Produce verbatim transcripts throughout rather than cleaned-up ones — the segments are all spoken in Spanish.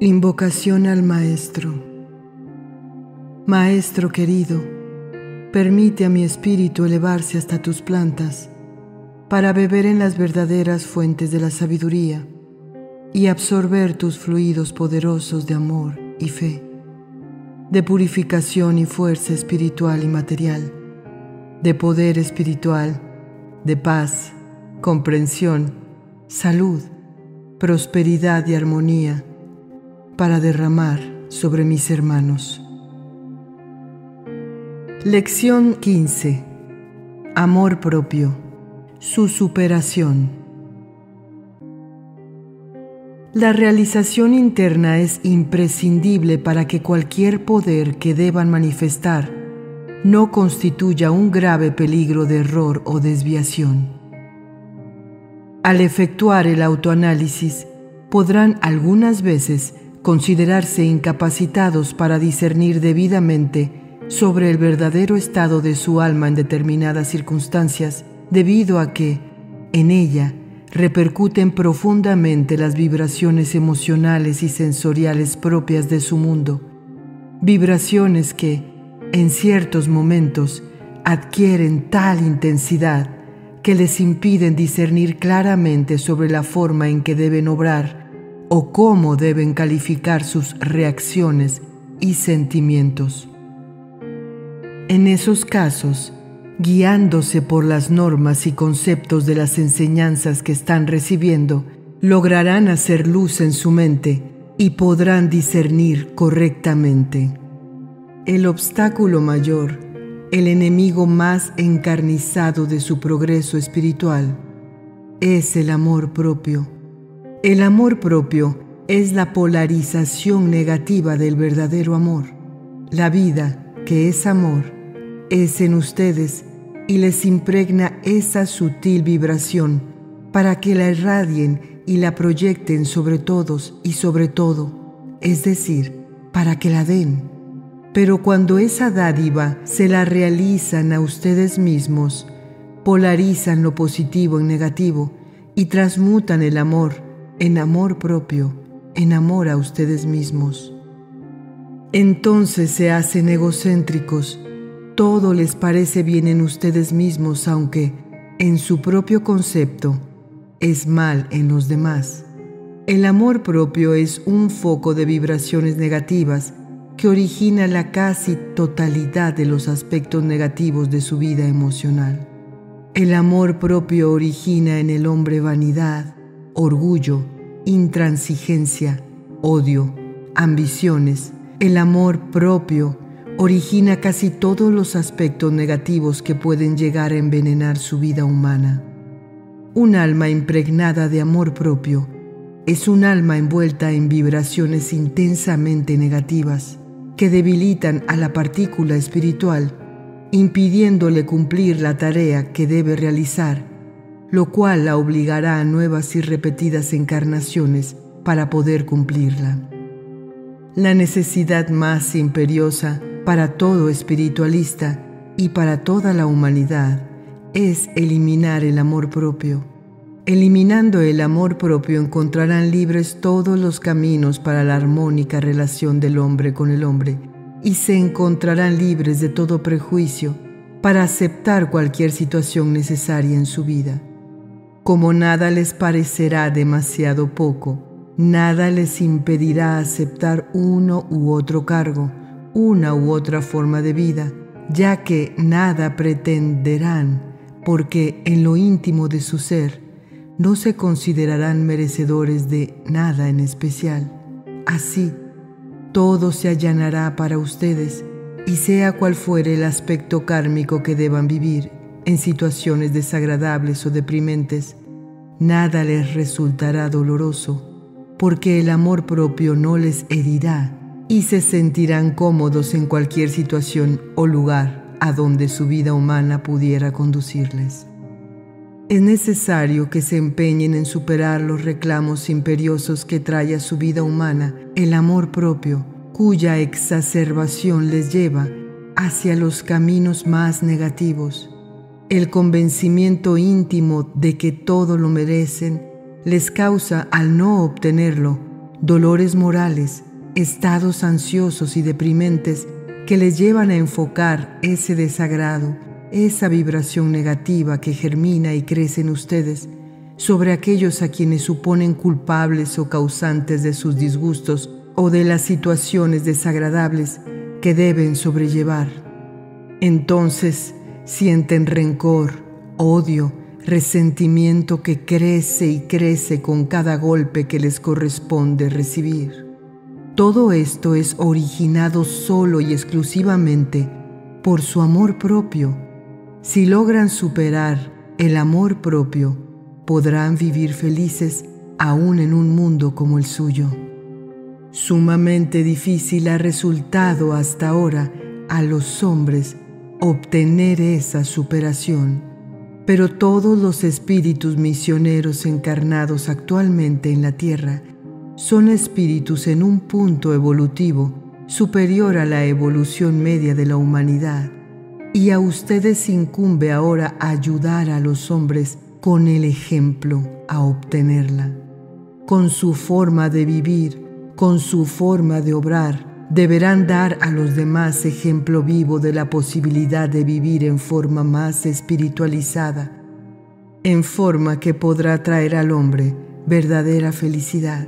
Invocación al Maestro. Maestro querido, permite a mi espíritu elevarse hasta tus plantas para beber en las verdaderas fuentes de la sabiduría y absorber tus fluidos poderosos de amor y fe, de purificación y fuerza espiritual y material, de poder espiritual, de paz, comprensión, salud, prosperidad y armonía, para derramar sobre mis hermanos. Lección quince. Amor propio. Su superación. La realización interna es imprescindible para que cualquier poder que deban manifestar no constituya un grave peligro de error o desviación. Al efectuar el autoanálisis, podrán algunas veces considerarse incapacitados para discernir debidamente sobre el verdadero estado de su alma en determinadas circunstancias, debido a que, en ella, repercuten profundamente las vibraciones emocionales y sensoriales propias de su mundo, vibraciones que, en ciertos momentos, adquieren tal intensidad que les impiden discernir claramente sobre la forma en que deben obrar o cómo deben calificar sus reacciones y sentimientos. En esos casos, guiándose por las normas y conceptos de las enseñanzas que están recibiendo, lograrán hacer luz en su mente y podrán discernir correctamente. El obstáculo mayor, el enemigo más encarnizado de su progreso espiritual, es el amor propio. El amor propio es la polarización negativa del verdadero amor. La vida, que es amor, es en ustedes y les impregna esa sutil vibración para que la irradien y la proyecten sobre todos y sobre todo, es decir, para que la den. Pero cuando esa dádiva se la realizan a ustedes mismos, polarizan lo positivo en negativo y transmutan el amor en amor propio, en amor a ustedes mismos. Entonces se hacen egocéntricos, todo les parece bien en ustedes mismos, aunque, en su propio concepto, es mal en los demás. El amor propio es un foco de vibraciones negativas que origina la casi totalidad de los aspectos negativos de su vida emocional. El amor propio origina en el hombre vanidad, orgullo, intransigencia, odio, ambiciones. El amor propio origina casi todos los aspectos negativos que pueden llegar a envenenar su vida humana. Un alma impregnada de amor propio es un alma envuelta en vibraciones intensamente negativas que debilitan a la partícula espiritual, impidiéndole cumplir la tarea que debe realizar, lo cual la obligará a nuevas y repetidas encarnaciones para poder cumplirla. La necesidad más imperiosa para todo espiritualista y para toda la humanidad es eliminar el amor propio. Eliminando el amor propio encontrarán libres todos los caminos para la armónica relación del hombre con el hombre y se encontrarán libres de todo prejuicio para aceptar cualquier situación necesaria en su vida. Como nada les parecerá demasiado poco, nada les impedirá aceptar uno u otro cargo, una u otra forma de vida, ya que nada pretenderán, porque en lo íntimo de su ser no se considerarán merecedores de nada en especial. Así, todo se allanará para ustedes, y sea cual fuere el aspecto kármico que deban vivir, en situaciones desagradables o deprimentes, nada les resultará doloroso, porque el amor propio no les herirá y se sentirán cómodos en cualquier situación o lugar a donde su vida humana pudiera conducirles. Es necesario que se empeñen en superar los reclamos imperiosos que trae a su vida humana el amor propio, cuya exacerbación les lleva hacia los caminos más negativos. El convencimiento íntimo de que todo lo merecen les causa, al no obtenerlo, dolores morales, estados ansiosos y deprimentes que les llevan a enfocar ese desagrado, esa vibración negativa que germina y crece en ustedes sobre aquellos a quienes suponen culpables o causantes de sus disgustos o de las situaciones desagradables que deben sobrellevar. Entonces sienten rencor, odio, resentimiento que crece y crece con cada golpe que les corresponde recibir. Todo esto es originado solo y exclusivamente por su amor propio. Si logran superar el amor propio, podrán vivir felices aún en un mundo como el suyo. Sumamente difícil ha resultado hasta ahora a los hombres obtener esa superación, pero todos los espíritus misioneros encarnados actualmente en la Tierra son espíritus en un punto evolutivo superior a la evolución media de la humanidad, y a ustedes incumbe ahora ayudar a los hombres con el ejemplo a obtenerla. Con su forma de vivir, con su forma de obrar, deberán dar a los demás ejemplo vivo de la posibilidad de vivir en forma más espiritualizada, en forma que podrá traer al hombre verdadera felicidad.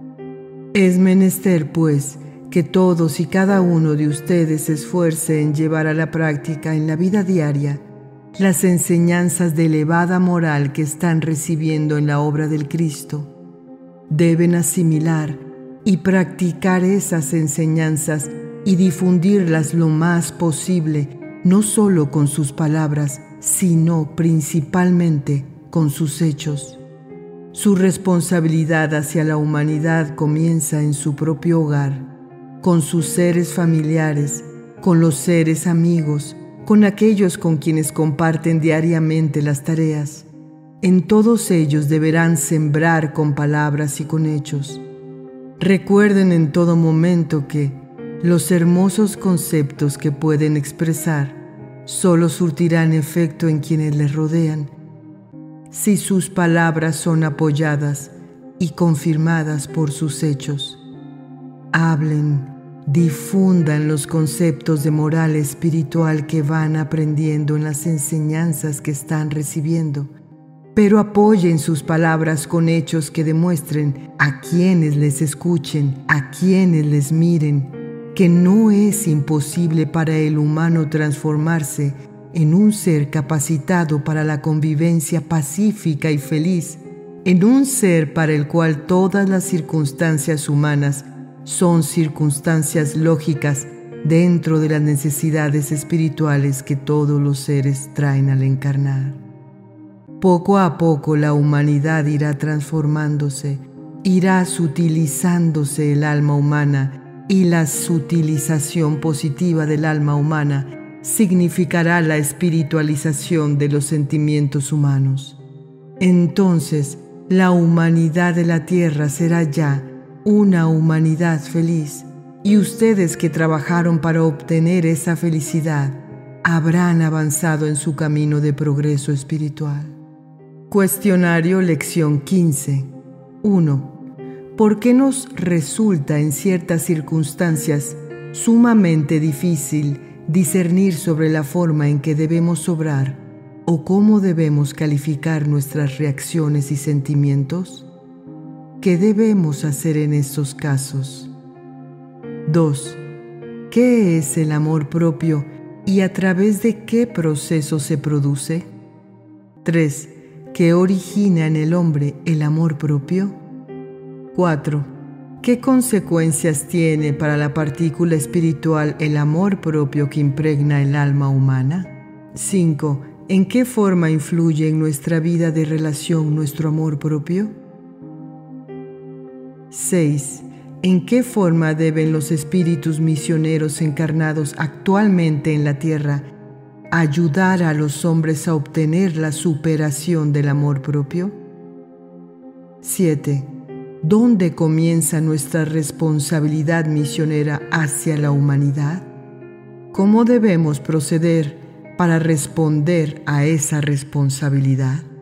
Es menester, pues, que todos y cada uno de ustedes se esfuerce en llevar a la práctica en la vida diaria las enseñanzas de elevada moral que están recibiendo en la obra del Cristo. Deben asimilar y practicar esas enseñanzas y difundirlas lo más posible, no solo con sus palabras, sino principalmente con sus hechos. Su responsabilidad hacia la humanidad comienza en su propio hogar, con sus seres familiares, con los seres amigos, con aquellos con quienes comparten diariamente las tareas. En todos ellos deberán sembrar con palabras y con hechos. Recuerden en todo momento que los hermosos conceptos que pueden expresar solo surtirán efecto en quienes les rodean si sus palabras son apoyadas y confirmadas por sus hechos. Hablen, difundan los conceptos de moral espiritual que van aprendiendo en las enseñanzas que están recibiendo, pero apoyen sus palabras con hechos que demuestren a quienes les escuchen, a quienes les miren, que no es imposible para el humano transformarse en un ser capacitado para la convivencia pacífica y feliz, en un ser para el cual todas las circunstancias humanas son circunstancias lógicas dentro de las necesidades espirituales que todos los seres traen al encarnar. Poco a poco la humanidad irá transformándose, irá sutilizándose el alma humana, y la sutilización positiva del alma humana significará la espiritualización de los sentimientos humanos. Entonces, la humanidad de la tierra será ya una humanidad feliz, y ustedes que trabajaron para obtener esa felicidad habrán avanzado en su camino de progreso espiritual. Cuestionario lección quince. uno. ¿Por qué nos resulta en ciertas circunstancias sumamente difícil discernir sobre la forma en que debemos obrar o cómo debemos calificar nuestras reacciones y sentimientos? ¿Qué debemos hacer en estos casos? dos. ¿Qué es el amor propio y a través de qué proceso se produce? tres. ¿Qué origina en el hombre el amor propio? cuatro. ¿Qué consecuencias tiene para la partícula espiritual el amor propio que impregna el alma humana? cinco. ¿En qué forma influye en nuestra vida de relación nuestro amor propio? seis. ¿En qué forma deben los espíritus misioneros encarnados actualmente en la tierra ayudar a los hombres a obtener la superación del amor propio? siete. ¿Dónde comienza nuestra responsabilidad misionera hacia la humanidad? ¿Cómo debemos proceder para responder a esa responsabilidad?